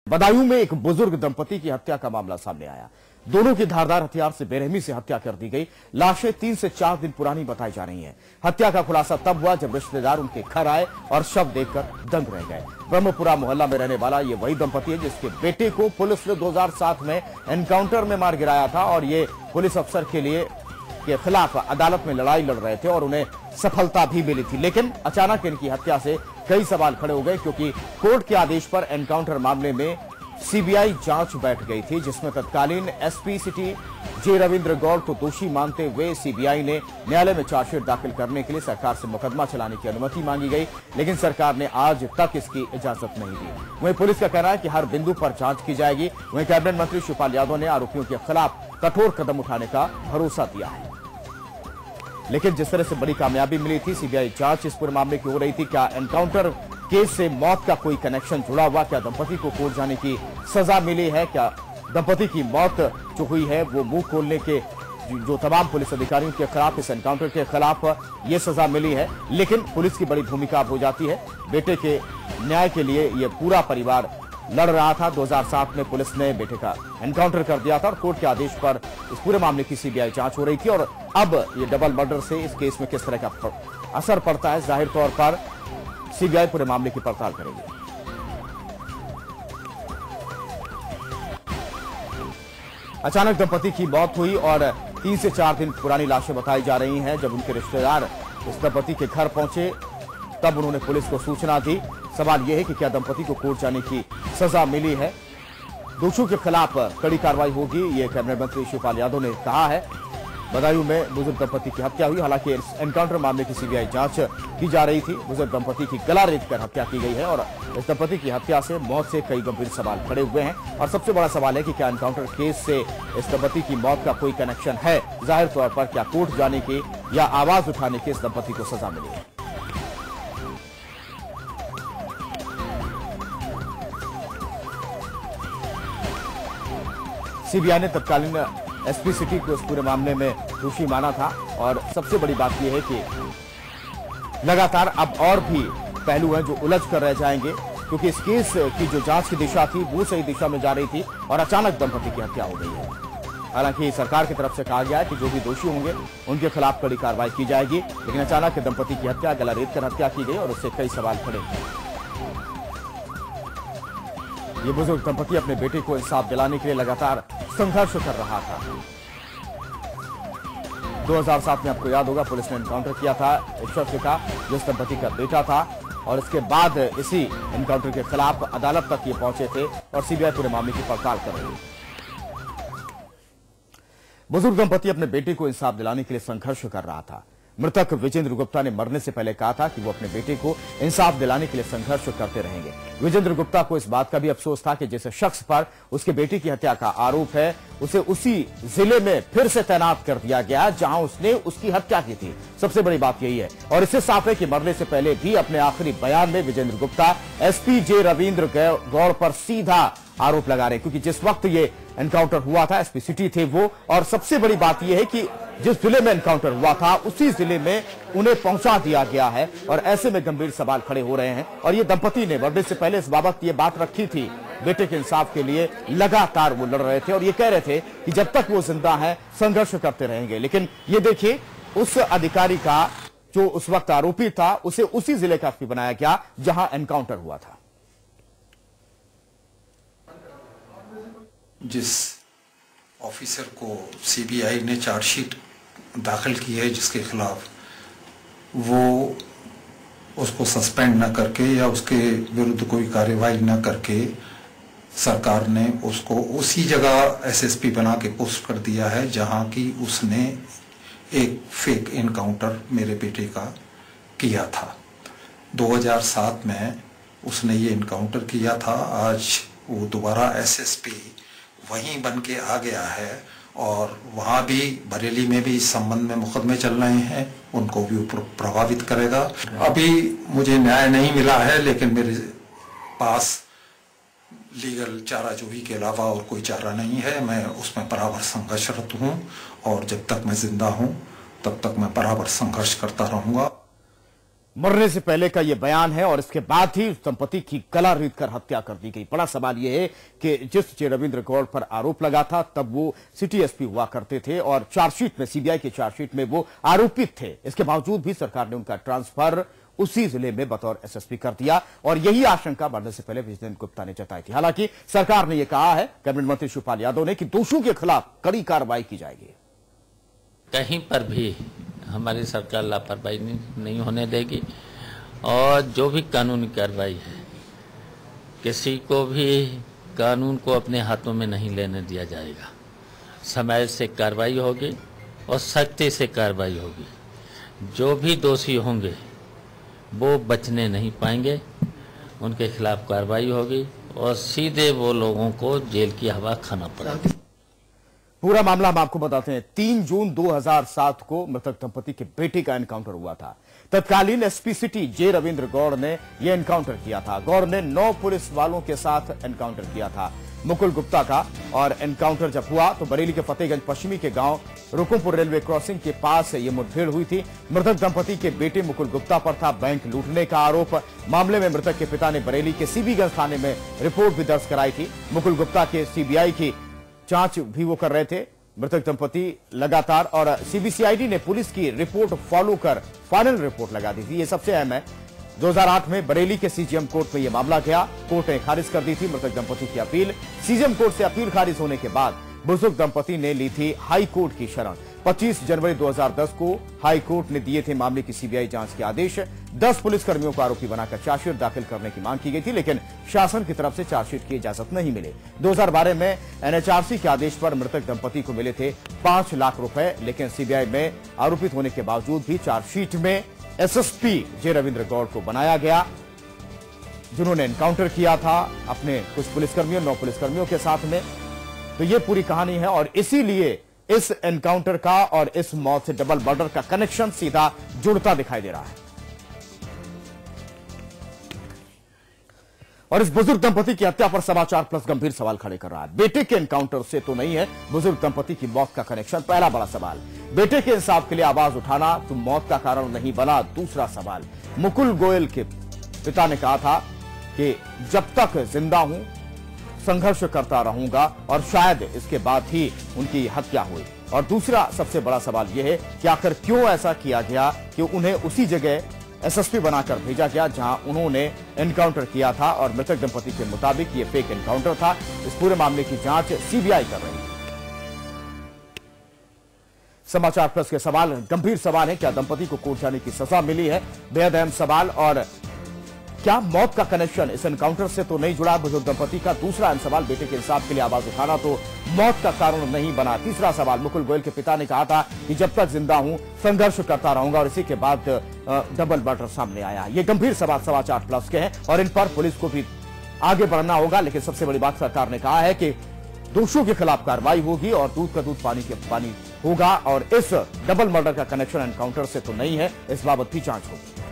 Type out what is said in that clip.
बदायूं में एक बुजुर्ग दंपति की हत्या का मामला सामने आया। दोनों की धारदार हथियार से बेरहमी से हत्या कर दी गई। लाशें 3 से 4 दिन पुरानी बताई जा रही हैं। हत्या का खुलासा तब हुआ जब रिश्तेदार उनके घर आए और शव देखकर दंग रह गए। ब्रह्मपुरा मोहल्ला में रहने वाला ये वही दंपति है जिसके बेटे को पुलिस ने 2007 में एनकाउंटर में मार गिराया था और ये पुलिस अफसर के खिलाफ अदालत में लड़ाई लड़ रहे थे और उन्हें सफलता भी मिली थी। लेकिन अचानक इनकी हत्या से कई सवाल खड़े हो गए क्योंकि कोर्ट के आदेश पर एनकाउंटर मामले में सीबीआई जांच बैठ गई थी, जिसमें तत्कालीन SP city J Ravindra Gaur को दोषी मानते हुए सीबीआई ने न्यायालय में चार्जशीट दाखिल करने के लिए सरकार से मुकदमा चलाने की अनुमति मांगी गई, लेकिन सरकार ने आज तक इसकी इजाजत नहीं दी। वहीं पुलिस का कहना है कि हर बिंदु पर जांच की जाएगी। वहीं कैबिनेट मंत्री शिवपाल यादव ने आरोपियों के खिलाफ कठोर कदम उठाने का भरोसा दिया है। लेकिन जिस तरह से बड़ी कामयाबी मिली थी, सीबीआई जांच इस पूरे मामले की हो रही थी। क्या एनकाउंटर केस से मौत का कोई कनेक्शन जुड़ा हुआ? क्या दंपति को कोर्ट जाने की सजा मिली है? क्या दंपति की मौत जो हुई है वो मुंह खोलने के जो तमाम पुलिस अधिकारियों के खिलाफ, इस एनकाउंटर के खिलाफ ये सजा मिली है? लेकिन पुलिस की बड़ी भूमिका हो जाती है। बेटे के न्याय के लिए ये पूरा परिवार लड़ रहा था। 2007 में पुलिस ने बेटे का एनकाउंटर कर दिया था और कोर्ट के आदेश पर इस पूरे मामले की सीबीआई जांच हो रही थी। और अब ये डबल मर्डर से इस केस में किस तरह का असर पड़ता है, जाहिर तौर पर सीबीआई पूरे मामले की पड़ताल करेगी। अचानक दंपति की मौत हुई और 3 से 4 दिन पुरानी लाशें बताई जा रही हैं। जब उनके रिश्तेदार इस दंपति के घर पहुंचे तब उन्होंने पुलिस को सूचना दी। सवाल यह है कि क्या दंपति को कोर्ट जाने की सजा मिली है? दोषियों के खिलाफ कड़ी कार्रवाई होगी, ये कैबिनेट मंत्री शिवपाल यादव ने कहा है। बदायूं में बुजुर्ग दंपति की हत्या हुई। हालांकि इस एनकाउंटर मामले की सीबीआई जांच की जा रही थी। बुजुर्ग दंपति की गला रेतकर हत्या की गई है और इस दंपति की हत्या से मौत से कई गंभीर सवाल खड़े हुए हैं। और सबसे बड़ा सवाल है कि क्या एनकाउंटर केस से इस दंपति की मौत का कोई कनेक्शन है? जाहिर तौर पर क्या कोर्ट जाने की या आवाज उठाने की इस दंपति को सजा मिली है? सीबीआई ने तत्कालीन एसपी सिटी को इस पूरे मामले में दोषी माना था और सबसे बड़ी बात यह है कि लगातार अब और भी पहलू हैं जो उलझ कर रह जाएंगे क्योंकि इस केस की जो जांच की दिशा थी वो सही दिशा में जा रही थी और अचानक दंपति की हत्या हो गई है। हालांकि सरकार की तरफ से कहा गया है कि जो भी दोषी होंगे उनके खिलाफ कड़ी कार्रवाई की जाएगी, लेकिन अचानक दंपति की हत्या, गला रेतकर हत्या की गई और उससे कई सवाल खड़े हुए। ये बुजुर्ग दंपति अपने बेटे को इंसाफ दिलाने के लिए लगातार संघर्ष कर रहा था। 2007 में आपको याद होगा पुलिस ने एनकाउंटर किया था एक शख्स का जो इस दंपति का बेटा था और इसके बाद इसी एनकाउंटर के खिलाफ अदालत तक ये पहुंचे थे और सीबीआई पूरे मामले की पड़ताल कर रही है। बुजुर्ग दंपति अपने बेटे को इंसाफ दिलाने के लिए संघर्ष कर रहा था। मृतक विजेंद्र गुप्ता ने मरने से पहले कहा था कि वो अपने बेटे को इंसाफ दिलाने के लिए संघर्ष करते रहेंगे। विजेंद्र गुप्ता को इस बात का भी अफसोस था कि जिस शख्स पर उसके बेटे की हत्या का आरोप है उसे उसी जिले में फिर से तैनात कर दिया गया जहां उसने उसकी हत्या की थी। सबसे बड़ी बात यही है और इससे साफ है कि मरने से पहले भी अपने आखिरी बयान में विजेंद्र गुप्ता एसपी जे रविंद्र गौड़ पर सीधा आरोप लगा रहे, क्योंकि जिस वक्त ये एनकाउंटर हुआ था एसपी सिटी थे वो, और सबसे बड़ी बात यह है कि जिस जिले में एनकाउंटर हुआ था उसी जिले में उन्हें पहुंचा दिया गया है और ऐसे में गंभीर सवाल खड़े हो रहे हैं। और ये दंपति ने मरने से पहले इस बाबत ये बात रखी थी, बेटे के इंसाफ के लिए लगातार वो लड़ रहे थे और ये कह रहे थे कि जब तक वो जिंदा है संघर्ष करते रहेंगे। लेकिन ये देखिए उस अधिकारी का जो उस वक्त आरोपी था उसे उसी जिले का एसपी बनाया गया जहां एनकाउंटर हुआ था। जिस ऑफिसर को सीबीआई ने चार्जशीट दाखिल की है जिसके खिलाफ, वो उसको सस्पेंड न करके या उसके विरुद्ध कोई कार्रवाई न करके सरकार ने उसको उसी जगह एसएसपी बना के पोस्ट कर दिया है जहां की उसने एक फेक एनकाउंटर मेरे बेटे का किया था। 2007 में उसने ये एनकाउंटर किया था। आज वो दोबारा एसएसपी वहीं बन के आ गया है और वहाँ भी बरेली में भी इस संबंध में मुकदमे चल रहे हैं, उनको भी प्रभावित करेगा। अभी मुझे न्याय नहीं मिला है लेकिन मेरे पास लीगल चाराजोही के अलावा और कोई चारा नहीं है। मैं उसमें बराबर संघर्षरत हूँ और जब तक मैं जिंदा हूँ तब तक मैं बराबर संघर्ष करता रहूँगा। मरने से पहले का यह बयान है और इसके बाद ही उस दंपति की गला रीत कर हत्या कर दी गई। बड़ा सवाल यह है कि जिस जे रविंद्र गौड़ पर आरोप लगा था तब वो सिटी एसपी हुआ करते थे और चार्जशीट में, सीबीआई की चार्जशीट में वो आरोपित थे। इसके बावजूद भी सरकार ने उनका ट्रांसफर उसी जिले में बतौर एसएसपी कर दिया और यही आशंका बढ़ने से पहले विजिलेंस गुप्ता ने जताई थी। हालांकि सरकार ने यह कहा है, कैबिनेट मंत्री शिवपाल यादव ने, कि दोषियों के खिलाफ कड़ी कार्रवाई की जाएगी। कहीं पर भी हमारी सरकार लापरवाही नहीं होने देगी और जो भी कानूनी कार्रवाई है, किसी को भी कानून को अपने हाथों में नहीं लेने दिया जाएगा। समय से कार्रवाई होगी और सख्ती से कार्रवाई होगी। जो भी दोषी होंगे वो बचने नहीं पाएंगे, उनके खिलाफ कार्रवाई होगी और सीधे वो लोगों को जेल की हवा खाना पड़ेगा। पूरा मामला हम आपको बताते हैं। 3 जून 2007 को मृतक दंपति के बेटे का एनकाउंटर हुआ था। तत्कालीन SP city J Ravindra Gaur ने यह एनकाउंटर किया था। गौड़ ने 9 पुलिस वालों के साथ एनकाउंटर किया था मुकुल गुप्ता का। और एनकाउंटर जब हुआ तो बरेली के फतेहगंज पश्चिमी के गांव रुकुमपुर रेलवे क्रॉसिंग के पास यह मुठभेड़ हुई थी। मृतक दंपति के बेटे मुकुल गुप्ता पर था बैंक लूटने का आरोप। मामले में मृतक के पिता ने बरेली के सीबीगंज थाने में रिपोर्ट भी दर्ज कराई थी। मुकुल गुप्ता के सीबीआई की जांच भी वो कर रहे थे, मृतक दंपति लगातार, और सीबीसीआईडी ने पुलिस की रिपोर्ट फॉलो कर फाइनल रिपोर्ट लगा दी थी। ये सबसे अहम है। 2008 में बरेली के सीजीएम कोर्ट में यह मामला गया। कोर्ट ने खारिज कर दी थी मृतक दंपति की अपील। सीजीएम कोर्ट से अपील खारिज होने के बाद बुजुर्ग दंपति ने ली थी हाई कोर्ट की शरण। 25 जनवरी 2010 को हाई कोर्ट ने दिए थे मामले की सीबीआई जांच के आदेश। 10 पुलिसकर्मियों को आरोपी बनाकर चार्जशीट दाखिल करने की मांग की गई थी, लेकिन शासन की तरफ से चार्जशीट की इजाजत नहीं मिली। 2012 में एनएचआरसी के आदेश पर मृतक दंपति को मिले थे 5 लाख रुपए, लेकिन सीबीआई में आरोपित होने के बावजूद भी चार्जशीट में एसएसपी जे रविंद्र गौड़ को बनाया गया, जिन्होंने एनकाउंटर किया था अपने कुछ पुलिसकर्मियों, 9 पुलिसकर्मियों के साथ में। तो ये पूरी कहानी है और इसीलिए इस एनकाउंटर का और इस मौत से डबल मर्डर का कनेक्शन सीधा जुड़ता दिखाई दे रहा है। और इस बुजुर्ग दंपति की हत्या पर समाचार प्लस गंभीर सवाल खड़े कर रहा है। बेटे के एनकाउंटर से तो नहीं है बुजुर्ग दंपति की मौत का कनेक्शन, पहला बड़ा सवाल। बेटे के इंसाफ के लिए आवाज उठाना तो मौत का कारण नहीं बना, दूसरा सवाल। मुकुल गोयल के पिता ने कहा था कि जब तक जिंदा हूं संघर्ष करता रहूंगा, और शायद इसके बाद ही उनकी हत्या हुई। और दूसरा सबसे बड़ा सवाल यह है कि आखिर क्यों ऐसा किया गया कि उन्हें उसी जगह एसएसपी बनाकर भेजा गया जहां उन्होंने एनकाउंटर किया था। और मृतक दंपति के मुताबिक यह फेक एनकाउंटर था। इस पूरे मामले की जांच सीबीआई कर रही है। समाचार प्लस के सवाल, गंभीर सवाल है, क्या दंपति को कोर्ट जाने की सजा मिली है? बेहद अहम सवाल। और क्या मौत का कनेक्शन इस एनकाउंटर से तो नहीं जुड़ा बुजुर्ग दंपति का? दूसरा अहम सवाल, बेटे के इंसाफ के लिए आवाज उठाना तो मौत का कारण नहीं बना। तीसरा सवाल, मुकुल गोयल के पिता ने कहा था कि जब तक जिंदा हूं संघर्ष करता रहूंगा, और इसी के बाद डबल मर्डर सामने आया। ये गंभीर सवाल समाचार प्लस के हैं और इन पर पुलिस को भी आगे बढ़ना होगा। लेकिन सबसे बड़ी बात, सरकार ने कहा है कि दोषियों के खिलाफ कार्रवाई होगी और दूध का दूध पानी के पानी होगा। और इस डबल मर्डर का कनेक्शन एनकाउंटर से तो नहीं है, इस बाबत भी जांच होगी।